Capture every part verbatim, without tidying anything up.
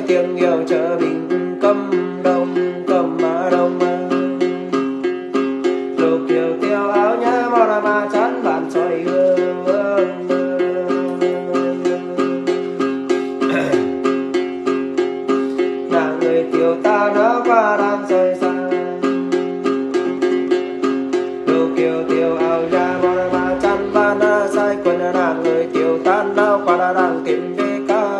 tiếng yêu chờ bình câm đông cầm mà đông mà lục kiều tiêu áo nhá màu đà mà chán bàn xoay hương nàng người tiêu ta nó qua đang rời xa lục kiều tiêu áo nhá màu đà mà chán bàn sai quên nàng người tiêu tan nó qua đã đang tìm về ca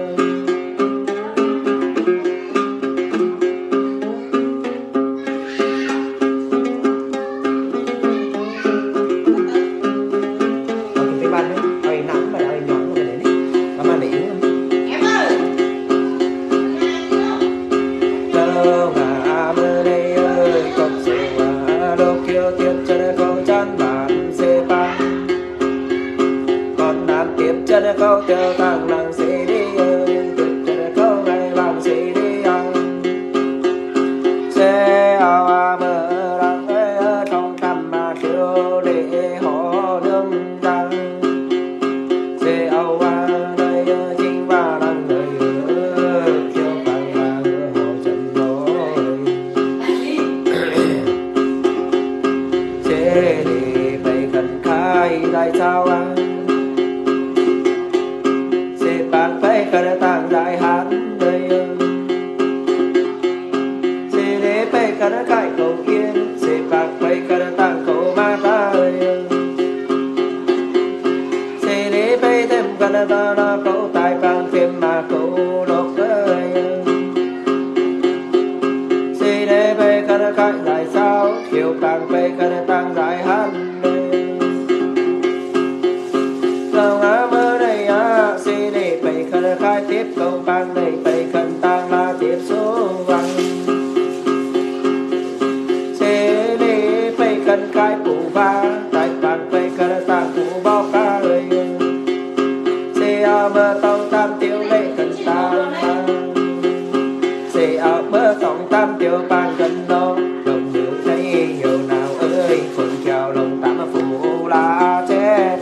câu tiêu thang nàng sẽ đi tuyệt cho câu này làm sẽ đi ăn sẽ ao à mơ đang ở trong tâm mà chiều để họ đương đang sẽ ao à đây chính và đang người chiều bằng là họ chân lối sẽ đi bay gần khai đại sao à kada tang đại hán đây sẽ để bay kada cải cầu yên sẽ bạc bay kada tang cầu ma ta sẽ để bay thêm kada ta la cầu tài vàng thêm mà cầu lộc ơi sẽ để bay kada cải đại sao chiều càng bay kada tang đại hán khai tiếp câu ban này phải cần tăng la tiếp số văn sẽ để phải cần khai phụ ba tại bằng phải cần tăng phụ bao ca lời sẽ ở mơ tông tam tiêu lệ cần tăng sẽ ở mơ tông tam tiêu ban cần đó đồng được thấy nhiều nào ơi phượng chào lòng tám phụ la chết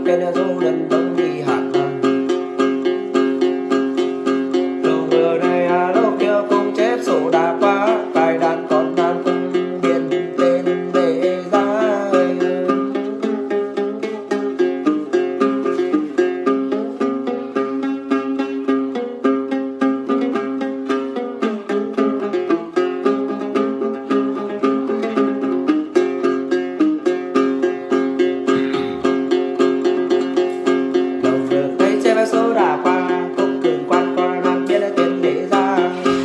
tên du lần đông đi hạt lồng vừa đây à lúc kia cũng chép sổ đà quá cài đàn còn đàn cũng điền tên để ra số đà qua cũng cường quan qua năm biết tiền để ra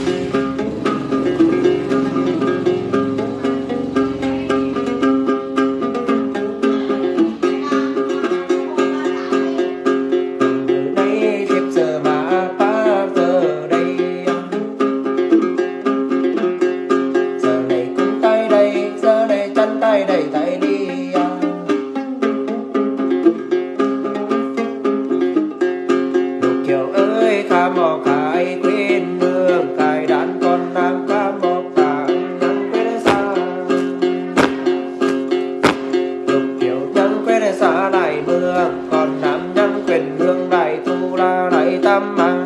từ đây tiếp giờ mà ta giờ đây giờ này cũng tay đây giờ này chân tay đầy tay đi chiều ơi khá mò khai quên mương cài đàn con nam khá mò tạng nhắn quên xa lục chiều nhắn quên xa đại mương còn nam nhắn quên hương đại tu la đại tâm mang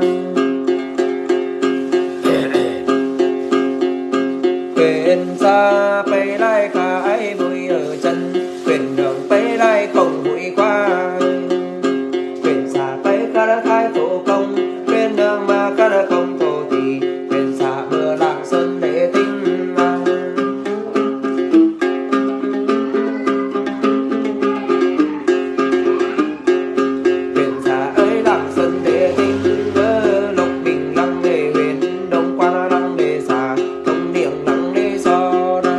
quên xa bay lại khai vui ở chân quên đường bay lại không vui qua quên xa bay khá khai tổ công quên đường mà khá không tổ thì quên xa mưa lạng sơn để tinh mà quên xa ơi lạng sơn để tinh mơ lục bình lăng để huyền đông quan lăng để xa thông điện lăng để so ra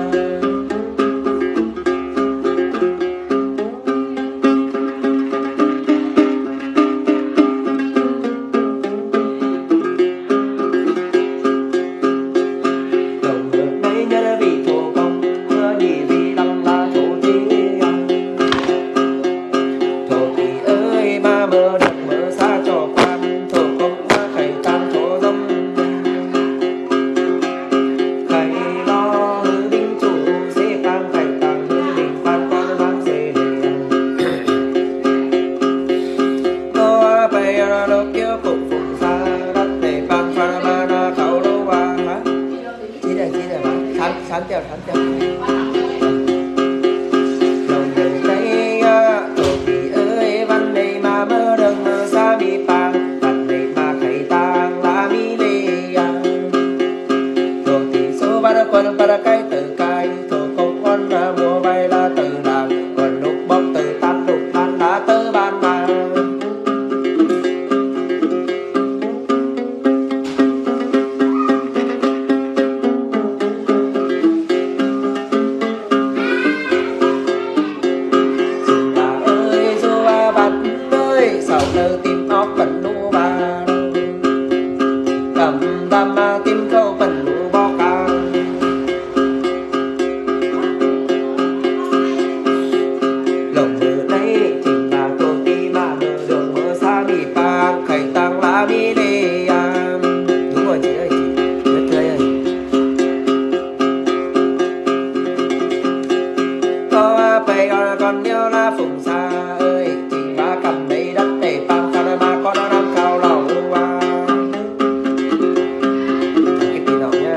đồng đường mấy nhớ vì thổ công mưa đi vì lăng là thổ tí thổ tí ơi ba mơ được mơ xa cho quan thổ công ma khẩy tam thổ dông khẩy lo hư đinh chủ dễ cam khẩy tàng hư đinh quan quan mang dễ đề có bay ra đâu kia phục phục xa đất để băng pha ma na khẩu lâu à hả chỉ để chỉ để mà sán sán tiêu sán tiêu lòng đường đây thổ tí ơi văn này mà mơ đường mơ xa bị pang văn này mà khẩy tàng là mi lê thổ tí số ba đã quân ba đã cái từ cái thổ công con ra mùa bay là từ đàn còn lúc bốc từ tan lục tan đã tơ ban mà Dừng bà ơi dù à bạn ơi sao nơ tim óc vẫn lũ bà cầm tam ma tim câu vẫn lũ bó ca lồng mưa đây chính là tô ti mà mơ đường mơ xa bị pang khẩy tăng lá bi lê à. Đúng rồi chị ơi chị rất tươi ơi có bay còn nhớ là phùng xa ơi chị ba cầm đây đất để pang pha ma có nó năm cao lòng qua cái tí nào nha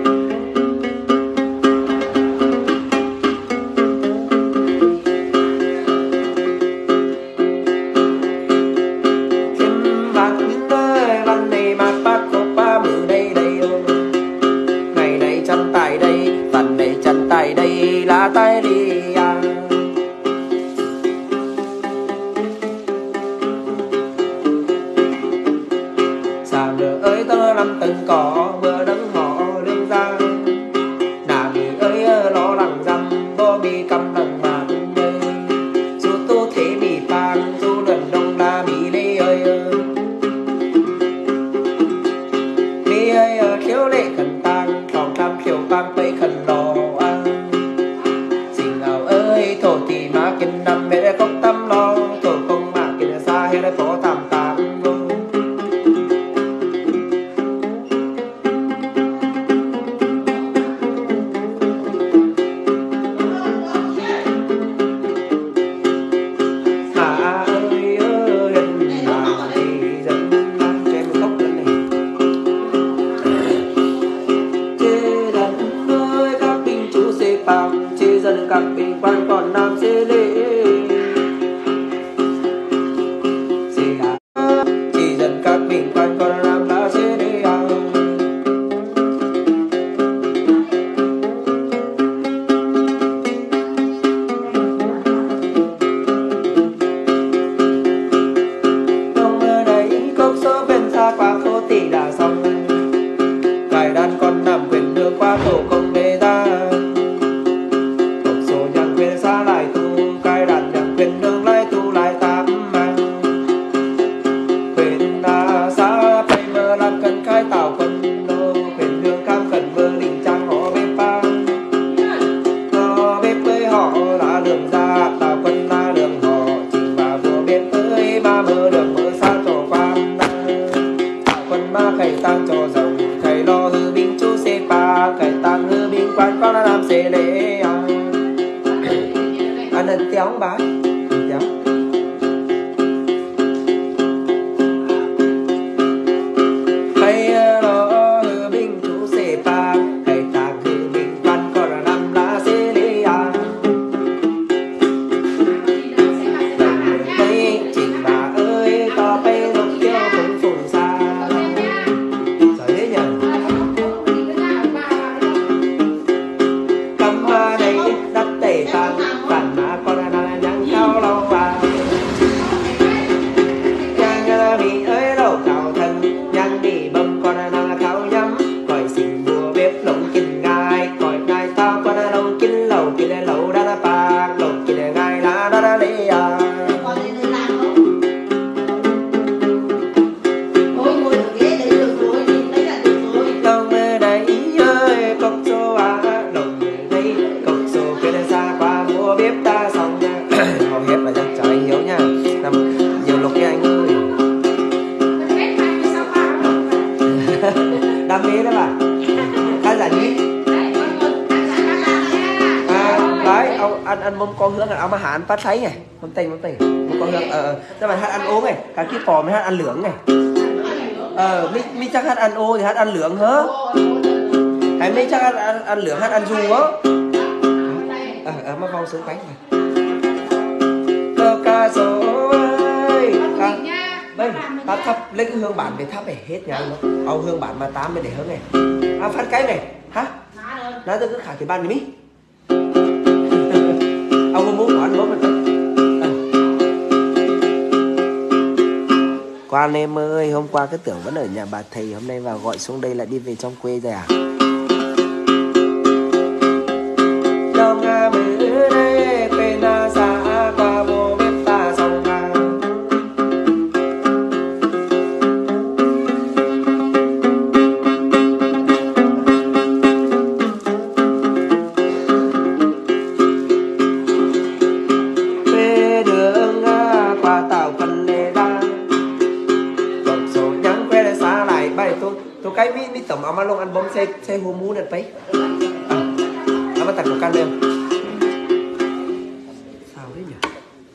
chim văn ơi văn này mà bắt có ba mưa đây đây ô ngày này chân tay đây văn này chân tay đây lá tay đi à xa mưa ơi tơ năm từng cỏ mưa đắng họ lương ra nà bị ơi lo lắng dăm vô bị cầm đằng mà dù tu thế bị pang dù lần đông la bị lê ơi lê ơi khiếu lệ khẩn tang phòng tam khiếu pang tây khẩn lò à xin nào ơi thổ thì mà kinh năm mẹ không tâm lo thổ không mà kinh xa hay là phó tam tam là tiếng bái tiếng hay đó hư bình chủ sẽ ba hay ta hư bình quan có là năm lá sẽ đi à đây chị bà ơi to bay lục tiêu cũng phùng xa rồi thế nhỉ cầm ba đây đất tẩy tăng phản mà con là nhắn cao lâu à nhang bị ơi đâu cao thân nhang bị bầm con là cao nhắm coi xin bùa bếp lồng kinh gai coi gai tao con là lồng kinh lầu kinh là lầu đã là bạc lồng kinh là gai lá đó đã lấy à lồng đây ơi cốc số à lồng đây cốc số cái là xa qua mua bếp ta xong nha hầu hết là chắc trời hiếu nha nằm nhiều lục với anh ơi đam mê đó bà khán giả nhí à đấy ông anh anh mông con hướng là ông mà hát phát thấy này mông tình mông tình mông con hướng ờ các bạn hát ăn uống này cả kia phò mới hát ăn lưỡng này ờ mi mi chắc hát ăn ô thì hát ăn lưỡng hớ hay mi chắc hát ăn, ăn lưỡng hát ăn dù á ờ ờ mà vòng xuống cánh này cơ ca số ơi ca đây ta thắp lấy cái hương bản về thắp để hết nhà luôn ông hương bản mà tám mới để hướng này à phát cái này hả nói tôi cứ khả cái ban đi mí ông có muốn hỏi bố mình à. Quan em ơi hôm qua cái tưởng vẫn ở nhà bà thầy hôm nay vào gọi xuống đây lại đi về trong quê rồi à trong nga mưa đây quên xa qua vô bếp ta xong à cái mi mi tổngเอามาลงอัลบั้มใช้ใช้หัวหมูนั่นไปอ่ะเอามาตัดกับกันเร็วสาวได้เนี่ย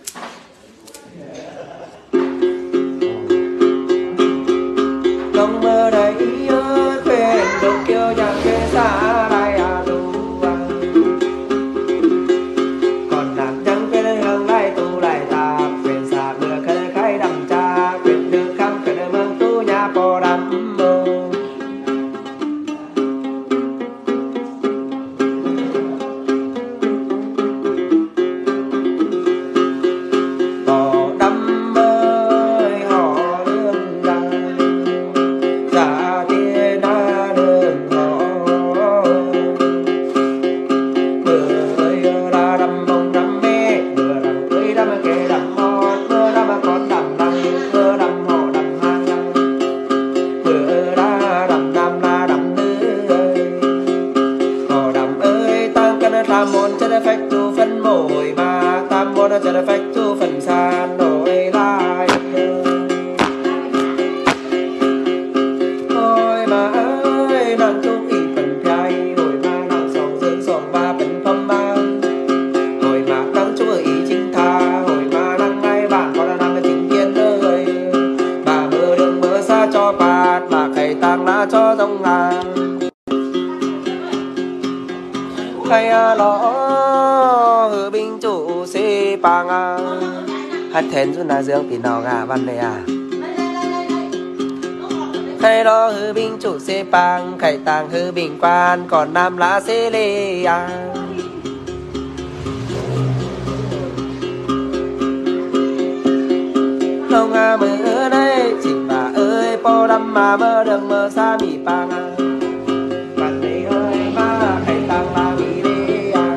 ลงเมื่อใดเยอะเป็นดอกเกี่ยวอย่างแค่สาลายอาดูก่อนหนักยังเป็นเรื่องไล่ตูไล่ตาเป็นสาเมื่อเคยใครดำจาเป็นเดือดคำเคยเมืองตู้ยาปอดำhát thèn chút là dương thì nào gà văn này à khai đó hư bình chủ xe bang khai tàng hư bình quan còn nam lá xe lê à lòng à mơ đây chị bà ơi po đâm mà mơ đừng mơ xa bị bang à văn này ơi mà khai tàng là bị lê à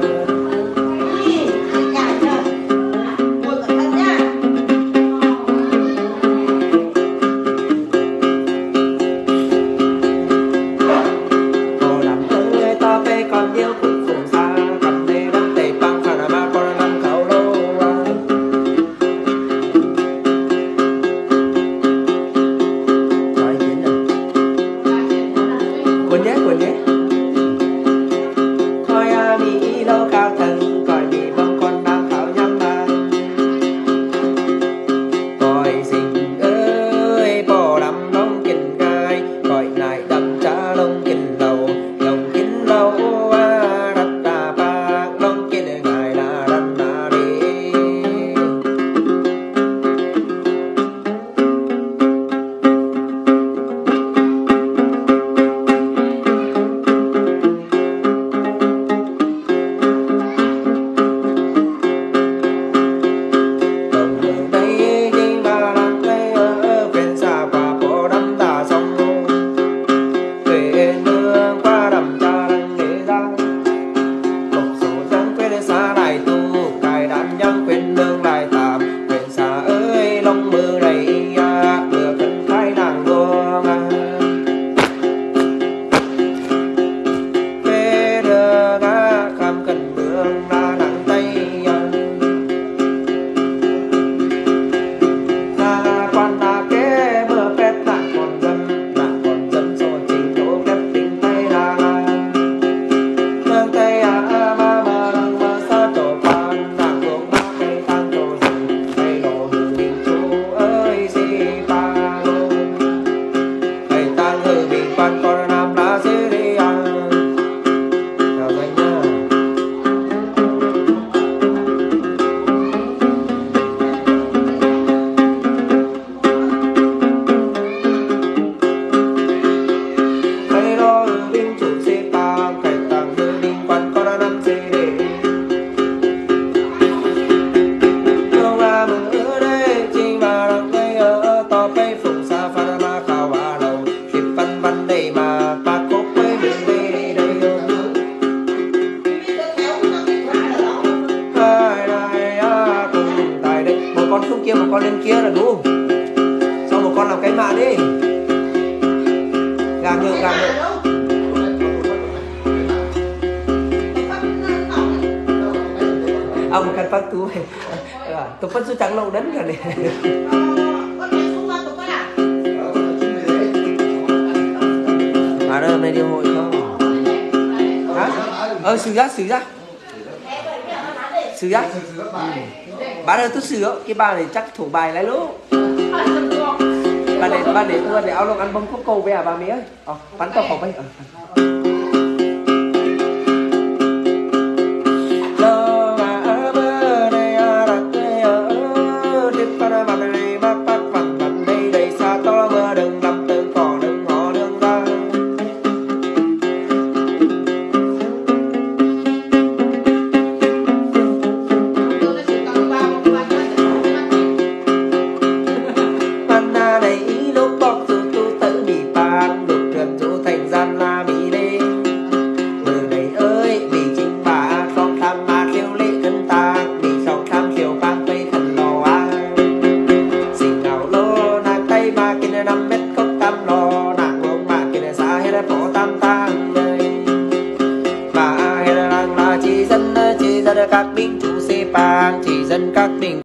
còn yêu cũng phùng xa cầm đây đất tây băng phản mà con năm khẩu lâu nói chiến rồi một con lên kia là đủ. Xong một con làm cái mạ đi. Gà ngựa gà ngựa. Ông kan phát tu. Tôi phát số trắng lâu đến rồi này. Bà ơi, mày đi hội không? Hả? Ờ, xử giác, xử giác. Xử giác. Bà ơi, tôi xử cái bà này chắc thủ bài lại lúc. Bà này, bà này, tôi để áo lông ăn bông cốc câu về à bà mía ơi. Ờ, bắn tao khẩu bây. Các binh